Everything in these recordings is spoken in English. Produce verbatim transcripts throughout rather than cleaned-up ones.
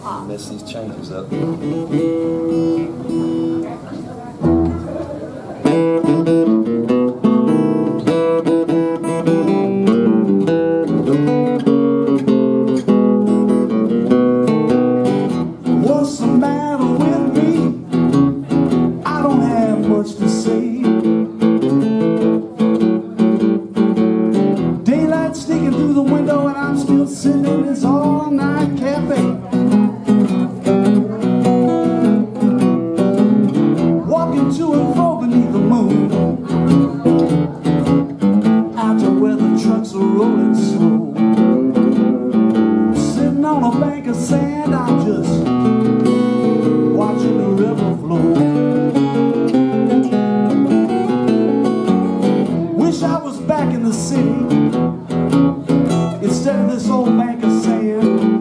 Mess these changes up. What's the matter with me? I don't have much to say. Daylight sneaking through the window and I'm still sitting in this all-night cafe. Walking to and fro beneath the moon, out to where the trucks are rolling slow. Sitting on a bank of sand, I'm just watching the river flow. Wish I was back in the city instead of this old bank of sand.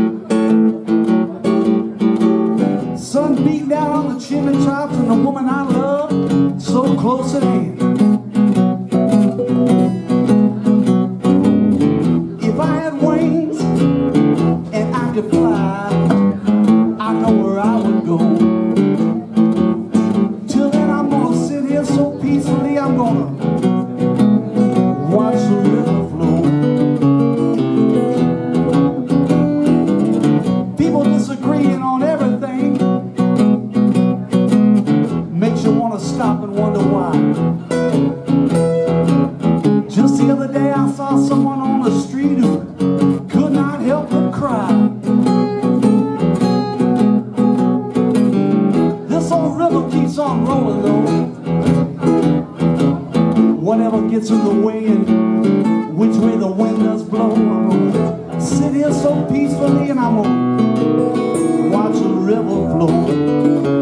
Sun beating down on the chimney tops and the woman I love so close at hand. If I had wings and I could fly, I know where I would go. Till then I'm gonna sit here so peacefully, I'm gonna watch the river flow. People disagreeing on everything makes you want to stop and wonder why. Just the other day I saw someone on the street who could not help but cry. This old river keeps on rolling though. Whatever gets in the way and which way the wind does blow, I'm gonna sit here so peacefully and I'm gonna watch the river flow.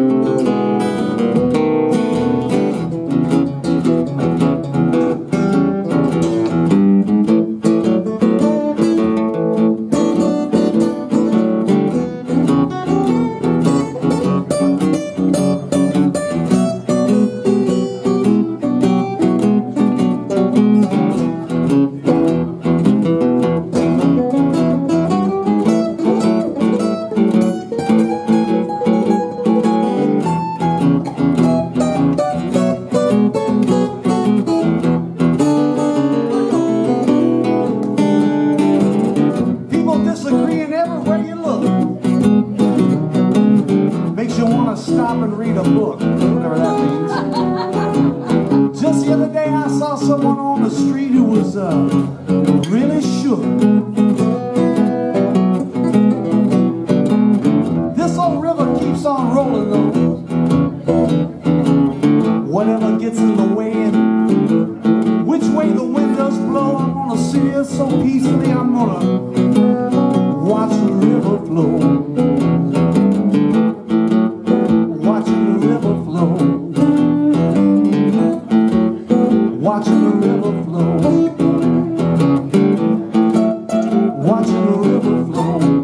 Disagreeing everywhere you look makes you want to stop and read a book, whatever that means. Just the other day I saw someone on the street who was uh, really shook. This old river keeps on rolling though. Whatever gets in the way and which way the wind does blow, I'm gonna sit here so peacefully, I'm gonna watch the river flow. Watching the river flow. Watching the river flow. Watching the river flow.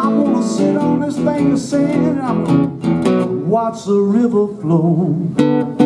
Sand, I'm gonna watch the river flow.